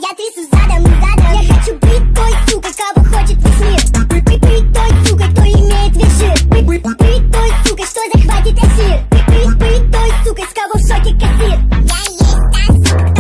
я трясу задом и задом. Я хочу быть той сукой, кого хочет весь мир. Быть той сукой, кто имеет весь жир. Быть той сукой, что захватит эфир. Быть той сукой, с кого в шоке кассир. Я есть та сука,